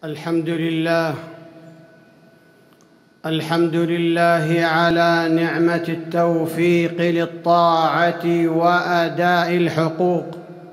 الحمد لله على نعمة التوفيق للطاعة وأداء الحقوق.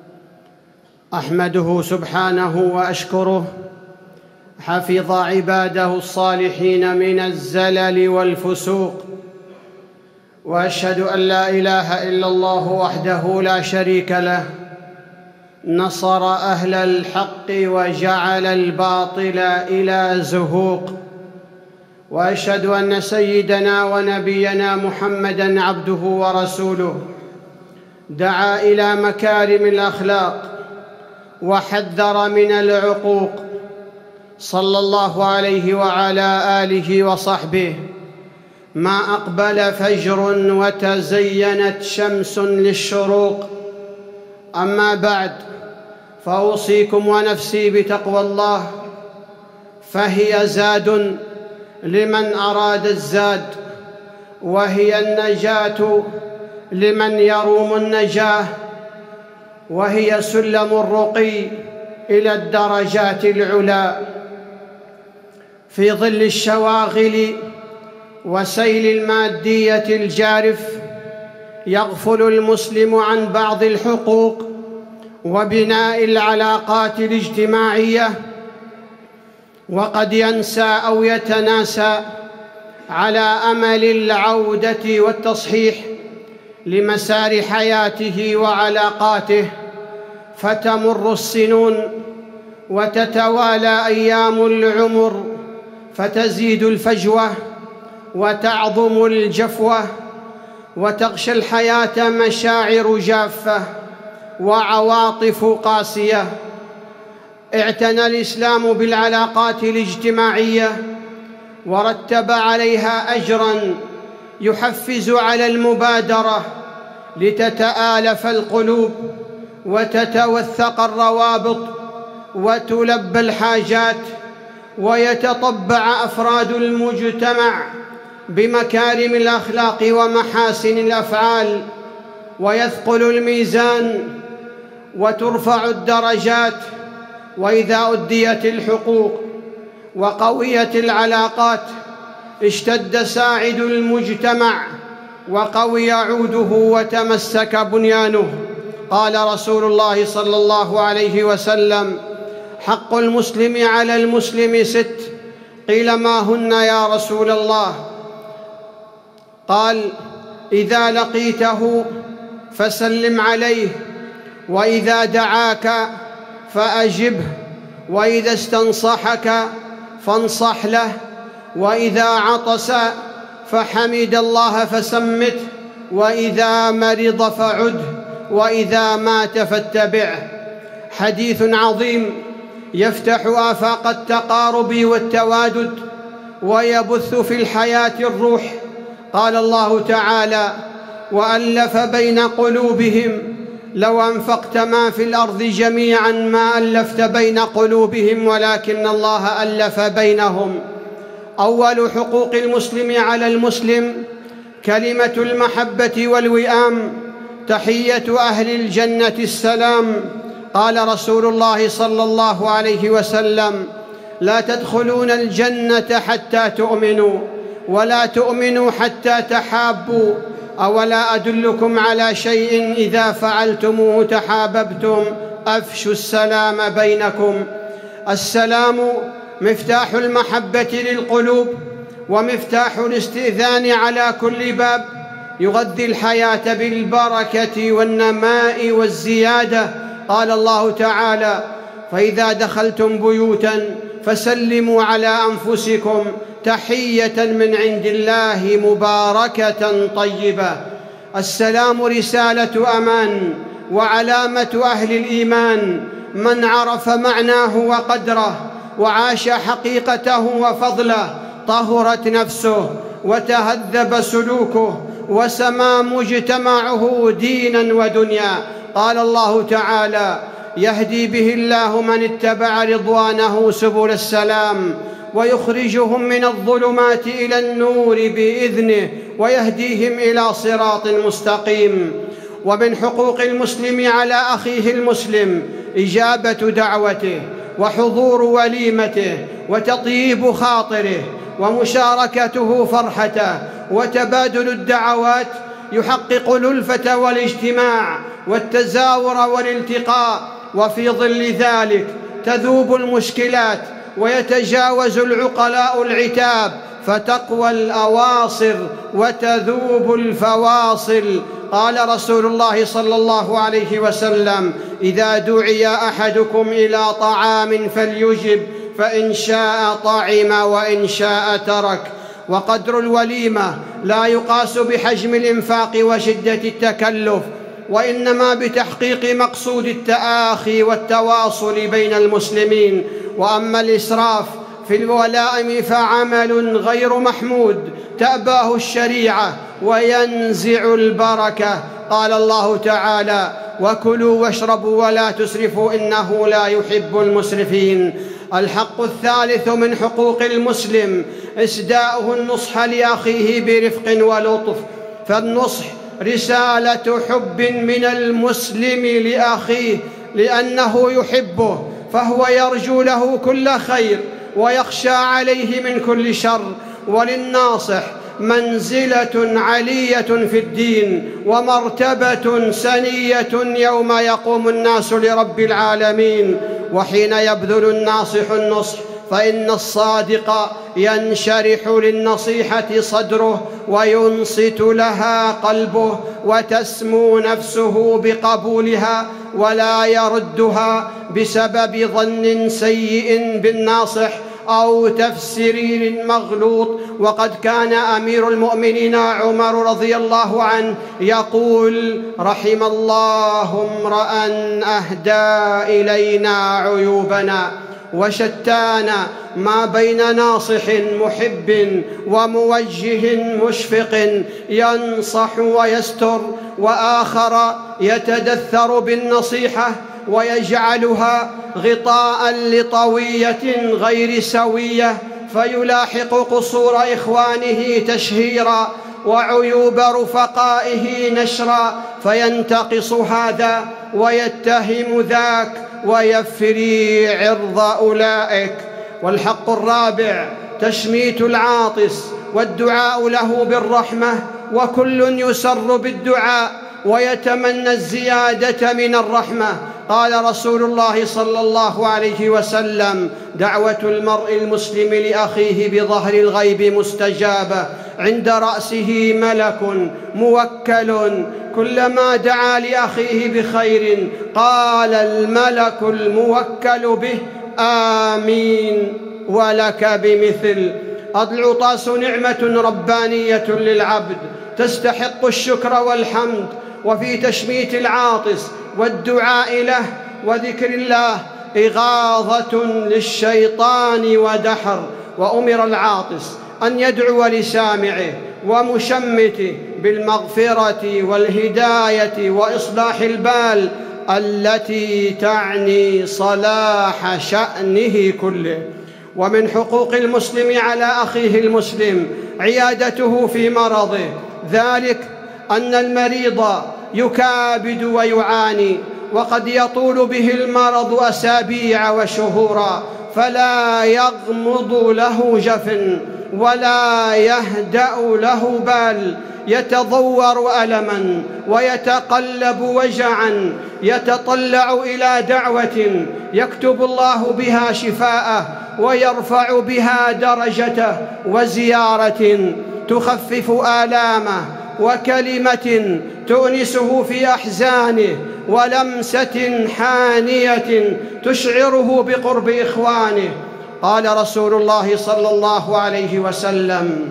أحمده سبحانه وأشكره، حفظ عباده الصالحين من الزلل والفسوق، وأشهد أن لا إله إلا الله وحده لا شريك له، نصر أهل الحق وجعل الباطل إلى زهوق. وأشهد أن سيدنا ونبينا محمدًا عبده ورسوله، دعا إلى مكارم الأخلاق وحذر من العقوق، صلى الله عليه وعلى آله وصحبه. ما أقبل فجر وتزينت شمس للشروق، أما بعد، فأوصيكم ونفسي بتقوى الله، فهي زاد لمن أراد الزاد، وهي النجاة لمن يروم النجاة، وهي سلم الرقي إلى الدرجات العلى. في ظل الشواغل وسيل المادية الجارف، يغفل المسلم عن بعض الحقوق وبناء العلاقات الاجتماعية، وقد ينسى أو يتناسى على أمل العودة والتصحيح لمسار حياته وعلاقاته، فتمر السنون وتتوالى أيام العمر، فتزيد الفجوة وتعظم الجفوة، وتغشى الحياة مشاعر جافة وعواطف قاسية. اعتنى الإسلام بالعلاقات الاجتماعية ورتب عليها أجراً يحفز على المبادرة لتتآلف القلوب وتتوثق الروابط وتلبى الحاجات، ويتطبع أفراد المجتمع بمكارم الأخلاق ومحاسن الأفعال، ويثقل الميزان وترفع الدرجات. وإذا أديت الحقوق وقويت العلاقات، اشتد ساعد المجتمع وقوي عوده وتمسك بنيانه. قال رسول الله صلى الله عليه وسلم: حق المسلم على المسلم 6. قيل: ما هن يا رسول الله؟ قال: إذا لقيته فسلم عليه، وإذا دعاك فأجبه، وإذا استنصحك فانصح له، وإذا عطس فحمد الله فسمته، وإذا مرض فعده، وإذا مات فاتبعه. حديث عظيم يفتح آفاق التقارب والتوادد، ويبث في الحياة الروح. قال الله تعالى: وألف بين قلوبهم لو أنفقت ما في الأرض جميعاً ما ألفت بين قلوبهم ولكن الله ألف بينهم. أول حقوق المسلم على المسلم كلمة المحبة والوئام، تحية أهل الجنة السلام. قال رسول الله صلى الله عليه وسلم: لا تدخلون الجنة حتى تؤمنوا، ولا تؤمنوا حتى تحابوا، أولا أدلكم على شيء إذا فعلتموه تحاببتم؟ أفشوا السلام بينكم. السلام مفتاح المحبة للقلوب، ومفتاح الاستئذان على كل باب، يغذي الحياة بالبركة والنماء والزيادة. قال الله تعالى: فإذا دخلتم بيوتاً فسلموا على أنفسكم تحية من عند الله مباركة طيبة. السلام رسالة أمان وعلامة أهل الإيمان. من عرف معناه وقدره وعاش حقيقته وفضله، طهرت نفسه وتهذب سلوكه وسما مجتمعه ديناً ودنيا. قال الله تعالى: يهدي به الله من اتبع رضوانه سبل السلام، ويخرجهم من الظلمات إلى النور بإذنه، ويهديهم إلى صراط مستقيم. ومن حقوق المسلم على أخيه المسلم إجابة دعوته وحضور وليمته وتطيب خاطره ومشاركته فرحته وتبادل الدعوات يحقق الألفة والاجتماع والتزاور والالتقاء، وفي ظل ذلك تذوب المشكلات ويتجاوز العقلاء العتاب، فتقوى الأواصر وتذوب الفواصل. قال رسول الله صلى الله عليه وسلم: إذا دعي أحدكم إلى طعام فليجب، فإن شاء طعم وإن شاء ترك. وقدر الوليمة لا يقاس بحجم الإنفاق وشدة التكلف، وإنما بتحقيق مقصود التآخي والتواصل بين المسلمين. وأما الإسراف في الولائم فعمل غير محمود تأباه الشريعة وينزع البركة. قال الله تعالى: وكلوا واشربوا ولا تسرفوا إنه لا يحب المسرفين. الحق الثالث من حقوق المسلم إسداؤه النصح لأخيه برفق ولطف، فالنصح رسالة حب من المسلم لأخيه لأنه يحبه، فهو يرجو له كل خير ويخشى عليه من كل شر. وللناصح منزلة علية في الدين ومرتبة سنية يوم يقوم الناس لرب العالمين. وحين يبذل الناصح النصح فإن الصادق ينشرح للنصيحة صدره وينصت لها قلبه وتسمو نفسه بقبولها ولا يردها بسبب ظن سيء بالناصح أو تفسير مغلوط. وقد كان أمير المؤمنين عمر رضي الله عنه يقول: رحم الله امرأ أهدى إلينا عيوبنا، وشتان ما بين ناصح محب وموجه مشفق ينصح ويستر، وآخر يتدثر بالنصيحة ويجعلها غطاء لطوية غير سوية، فيلاحق قصور إخوانه تشهيرا وعيوب رفقائه نشرا، فينتقص هذا ويتهم ذاك ويفري عرض أولئك. والحق الرابع تشميت العاطس والدعاء له بالرحمة، وكل يسر بالدعاء ويتمنى الزيادة من الرحمة. قال رسول الله صلى الله عليه وسلم: دعوة المرء المسلم لأخيه بظهر الغيب مستجابة، عند رأسه ملك موكل، كلما دعا لأخيه بخير قال الملك الموكل به: آمين ولك بمثل. العطاس نعمة ربانية للعبد تستحق الشكر والحمد. وفي تشميت العاطس والدعاء له وذكر الله إغاظة للشيطان ودحر. وأمر العاطس أن يدعو لسامعه ومشمته بالمغفرة والهداية وإصلاح البال التي تعني صلاح شأنه كله. ومن حقوق المسلم على أخيه المسلم عيادته في مرضه، ذلك أن المريض يكابد ويعاني، وقد يطول به المرض أسابيع وشهورا، فلا يغمض له جفن ولا يهدأ له بال، يتضور ألما ويتقلب وجعا، يتطلع إلى دعوة يكتب الله بها شفاءه ويرفع بها درجته، وزيارة تخفف آلامه، وكلمة تؤنسه في أحزانه، ولمسة حانية تشعره بقرب إخوانه. قال رسول الله صلى الله عليه وسلم: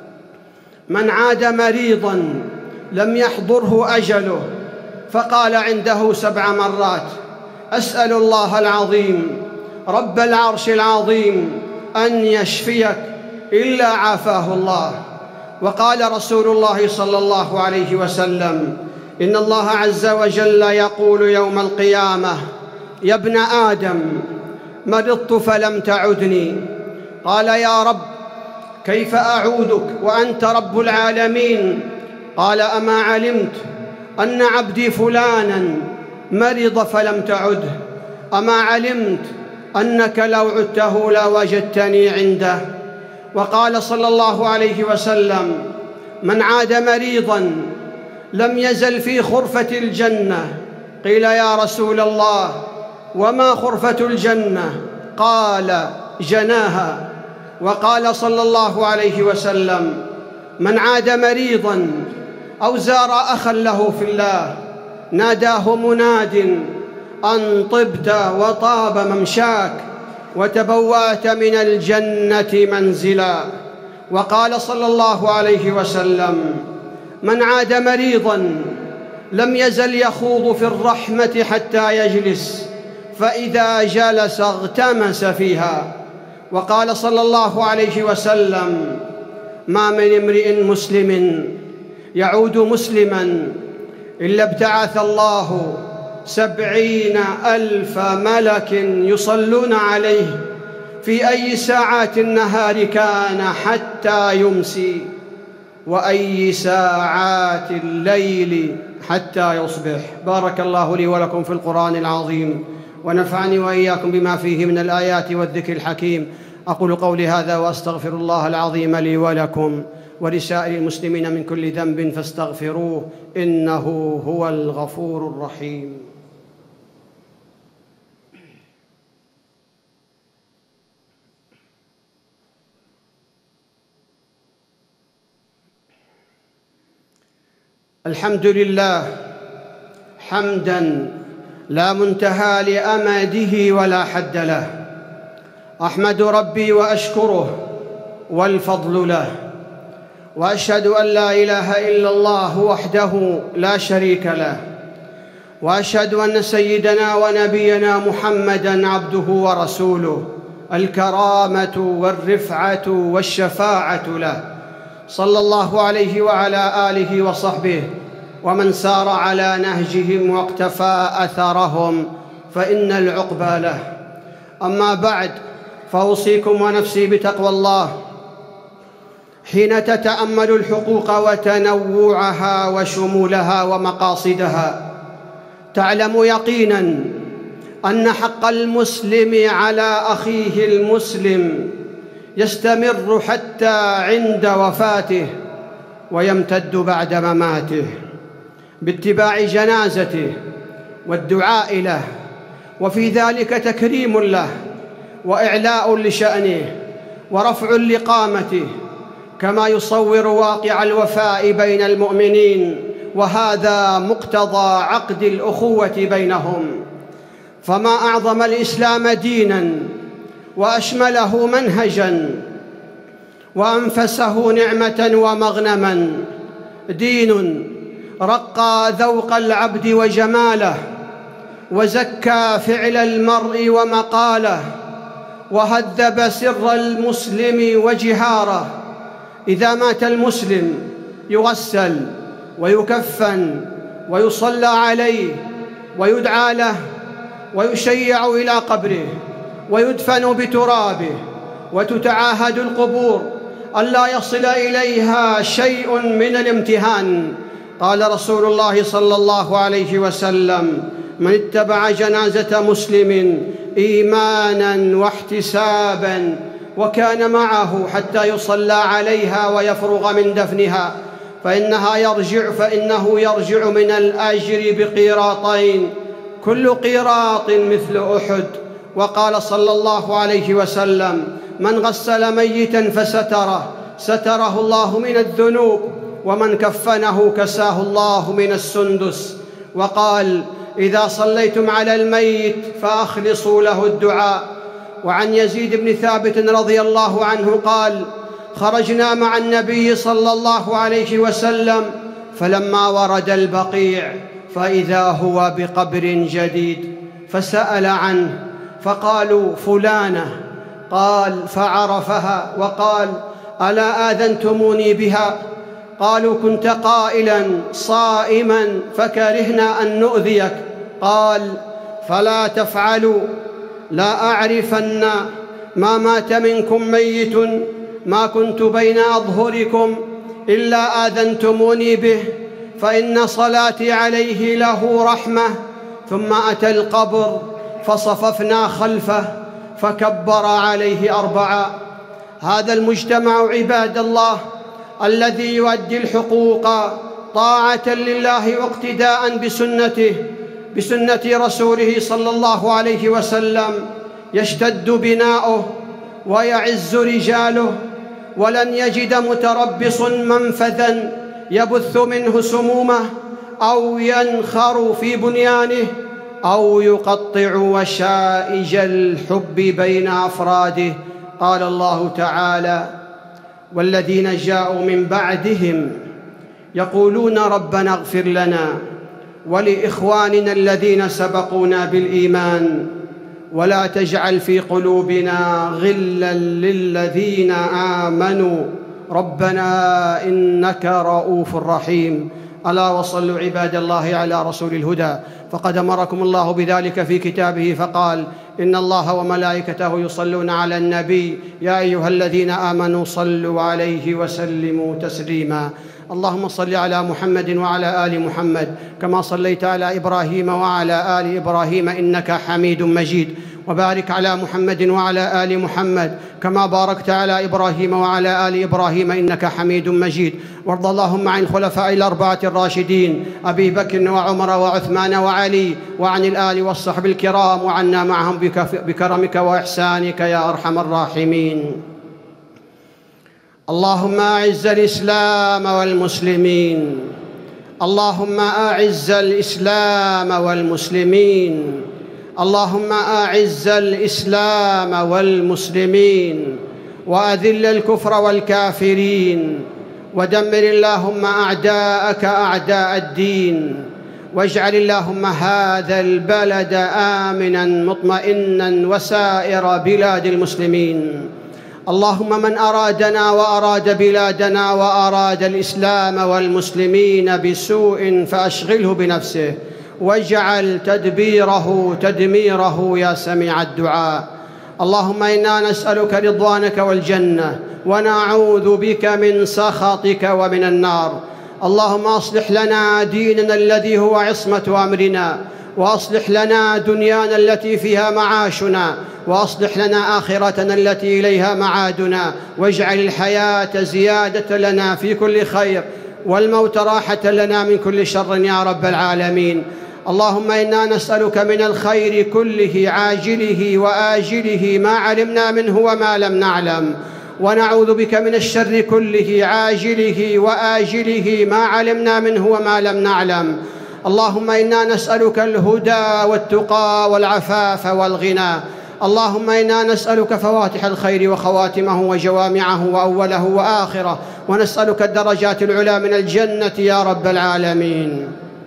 من عاد مريضا لم يحضره أجله فقال عنده 7 مرات: أسأل الله العظيم رب العرش العظيم أن يشفيك إلا عافاه الله. وقال رسول الله صلى الله عليه وسلم: إن الله عز وجل يقول يوم القيامة: يا ابن آدم مرضت فلم تعدني. قال: يا رب كيف أعودك وأنت رب العالمين؟ قال: أما علمت أن عبدي فلانا مرض فلم تعده؟ أما علمت أنك لو عدته لوجدتني عنده. وقال صلى الله عليه وسلم: من عاد مريضا لم يزل في خرفة الجنة. قيل: يا رسول الله، وما خرفة الجنة؟ قال: جناها. وقال صلى الله عليه وسلم: من عاد مريضا أو زار أخا له في الله ناداه مناد أن طبت وطاب ممشاك وتبوأت من الجنة منزلا. وقال صلى الله عليه وسلم: من عاد مريضا لم يزل يخوض في الرحمة حتى يجلس، فإذا جلس اغتمس فيها. وقال صلى الله عليه وسلم: ما من امرئ مسلم يعود مسلما إلا ابتعث الله 70,000 ملك يصلون عليه في أي ساعات النهار كان حتى يمسي، وأي ساعات الليل حتى يصبح. بارك الله لي ولكم في القرآن العظيم، ونفعني وإياكم بما فيه من الآيات والذكر الحكيم. أقول قولي هذا وأستغفر الله العظيم لي ولكم ولسائر المسلمين من كل ذنب فاستغفروه، إنه هو الغفور الرحيم. الحمد لله حمداً لا منتهى لأمده ولا حد له. أحمد ربي وأشكره والفضل له، وأشهد أن لا إله إلا الله وحده لا شريك له، وأشهد أن سيدنا ونبينا محمداً عبده ورسوله، الكرامة والرفعة والشفاعة له، صلى الله عليه وعلى آله وصحبه ومن سار على نهجهم واقتفى أثرهم، فإن العقبى له. أما بعد، فأوصيكم ونفسي بتقوى الله حين تتأمل الحقوق وتنوعها وشمولها ومقاصدها. تعلم يقيناً أن حق المسلم على أخيه المسلم يستمر حتى عند وفاته ويمتد بعد مماته، باتباع جنازته والدعاء له، وفي ذلك تكريم له وإعلاء لشأنه ورفع لقامته، كما يصور واقع الوفاء بين المؤمنين، وهذا مقتضى عقد الأخوة بينهم. فما أعظم الإسلام ديناً وأشمله منهجاً وأنفسه نعمة ومغنما، دين رقى ذوق العبد وجماله، وزكى فعل المرء ومقاله، وهذب سر المسلم وجهاره. إذا مات المسلم يغسل ويكفن ويصلى عليه ويدعى له ويشيع إلى قبره ويدفن بترابه، وتتعاهد القبور ألا يصل إليها شيء من الامتهان. قال رسول الله صلى الله عليه وسلم: من اتبع جنازة مسلم إيماناً واحتساباً وكان معه حتى يصلى عليها ويفرغ من دفنها فإنه يرجع من الأجر بقيراطين، كل قيراط مثل أحد. وقال صلى الله عليه وسلم: من غسل ميتاً فستره ستره الله من الذنوب، ومن كفنه كساه الله من السندس. وقال: إذا صليتم على الميت فأخلصوا له الدعاء. وعن يزيد بن ثابت رضي الله عنه قال: خرجنا مع النبي صلى الله عليه وسلم، فلما ورد البقيع فإذا هو بقبر جديد، فسأل عنه فقالوا: فلانة. قال: فعرفها وقال: ألا آذنتموني بها؟ قالوا: كنت قائلا صائما فكرهنا أن نؤذيك. قال: فلا تفعلوا، لا أعرفن ما مات منكم ميت ما كنت بين أظهركم إلا آذنتموني به، فإن صلاتي عليه له رحمة. ثم أتى القبر فصففنا خلفه، فكبر عليه 4. هذا المجتمع عباد الله الذي يؤدي الحقوق طاعة لله واقتداء بسنة رسوله صلى الله عليه وسلم يشتد بناؤه ويعز رجاله، ولن يجد متربص منفذا يبث منه سمومه أو ينخر في بنيانه أو يقطع وشائج الحب بين أفراده. قال الله تعالى: والذين جاءوا من بعدهم يقولون ربنا اغفر لنا ولإخواننا الذين سبقونا بالإيمان ولا تجعل في قلوبنا غلا للذين آمنوا ربنا إنك رؤوف رحيم. ألا وصلوا عباد الله على رسول الهدى، فقد أمركم الله بذلك في كتابه فقال: إن الله وملائكته يصلون على النبي يا أيها الذين آمنوا صلوا عليه وسلموا تسليما. اللهم صل على محمد وعلى آل محمد كما صليت على إبراهيم وعلى آل إبراهيم إنك حميد مجيد، وبارك على محمد وعلى آل محمد كما باركت على إبراهيم وعلى آل إبراهيم إنك حميد مجيد. وارض اللهم عن الخلفاء الأربعة الراشدين أبي بكر وعمر وعثمان وعلي، وعن الآل والصحب الكرام، وعنا معهم بكرمك وإحسانك يا أرحم الراحمين. اللهم أعز الإسلام والمسلمين، اللهم أعز الإسلام والمسلمين، اللهم أعز الإسلام والمسلمين، وأذل الكفر والكافرين، ودمر اللهم أعداءك أعداء الدين، واجعل اللهم هذا البلد آمناً مطمئناً وسائر بلاد المسلمين. اللهم من أرادنا وأراد بلادنا وأراد الإسلام والمسلمين بسوء فأشغله بنفسه، واجعل تدبيره تدميره يا سميع الدعاء. اللهم إنا نسألك رضوانك والجنة، ونعوذ بك من سخطك ومن النار. اللهم أصلح لنا ديننا الذي هو عصمة أمرنا، وأصلح لنا دنيانا التي فيها معاشنا، وأصلح لنا آخرتنا التي إليها معادنا، واجعل الحياة زيادة لنا في كل خير، والموت راحة لنا من كل شر يا رب العالمين. اللهم إنا نسألك من الخير كله عاجله وآجله ما علمنا منه وما لم نعلم، ونعوذ بك من الشر كله عاجله وآجله ما علمنا منه وما لم نعلم. اللهم إنا نسألك الهدى والتقى والعفاف والغنى. اللهم إنا نسألك فواتح الخير وخواتمه وجوامعه وأوله وآخره، ونسألك الدرجات العلى من الجنة يا رب العالمين.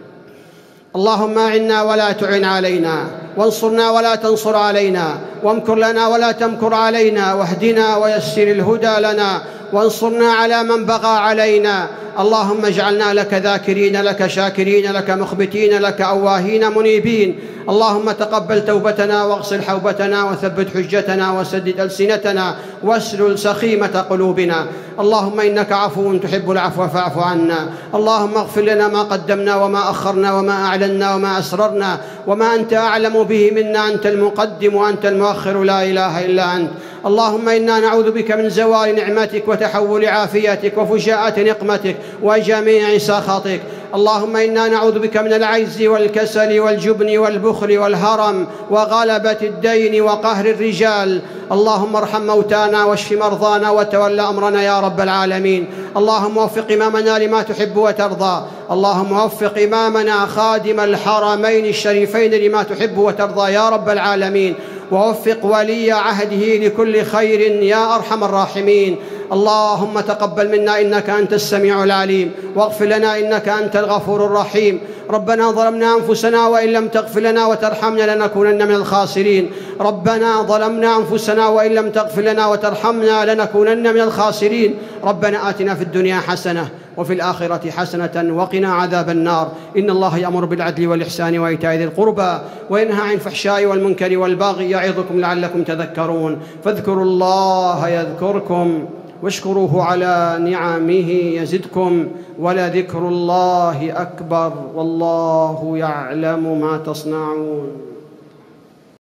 اللهم أعنا ولا تعن علينا، وانصرنا ولا تنصر علينا، وامكر لنا ولا تمكر علينا، واهدنا ويسر الهدى لنا، وانصرنا على من بغى علينا. اللهم اجعلنا لك ذاكرين لك شاكرين لك مخبتين لك أواهين منيبين. اللهم تقبل توبتنا واغسل حوبتنا وثبت حجتنا وسدد ألسنتنا واسلل سخيمة قلوبنا. اللهم إنك عفو تحب العفو فاعف عنا. اللهم اغفر لنا ما قدمنا وما أخرنا وما أعلنا وما أسررنا وما أنت أعلم به منا، أنت المقدم وأنت المؤخر، لا إله إلا أنت. اللهم إنا نعوذ بك من زوال نعمتك وتحول عافيتك وفجاءة نقمتك وجميع سخطك. اللهم إنا نعوذ بك من العجز والكسل والجبن والبخل والهرم وغلبة الدين وقهر الرجال. اللهم ارحم موتانا واشف مرضانا وتولى أمرنا يا رب العالمين. اللهم وفق إمامنا لما تحب وترضى. اللهم وفق إمامنا خادم الحرمين الشريفين لما تحب وترضى يا رب العالمين، ووفق ولي عهده لكل خير يا أرحم الراحمين. اللهم تقبل منا إنك أنت السميع العليم، واغفر لنا إنك أنت الغفور الرحيم. ربنا ظلمنا أنفسنا وإن لم تغفر لنا وترحمنا لنكونن من الخاسرين. ربنا ظلمنا أنفسنا وإن لم تغفر لنا وترحمنا لنكونن من الخاسرين. ربنا آتنا في الدنيا حسنة وفي الآخرة حسنة وقنا عذاب النار. إن الله يأمر بالعدل والإحسان وإيتاء ذي القربى وينهى عن الفحشاء والمنكر والبغي يعظكم لعلكم تذكرون. فاذكروا الله يذكركم واشكروه على نعمه يزدكم، ولذكر الله أكبر والله يعلم ما تصنعون.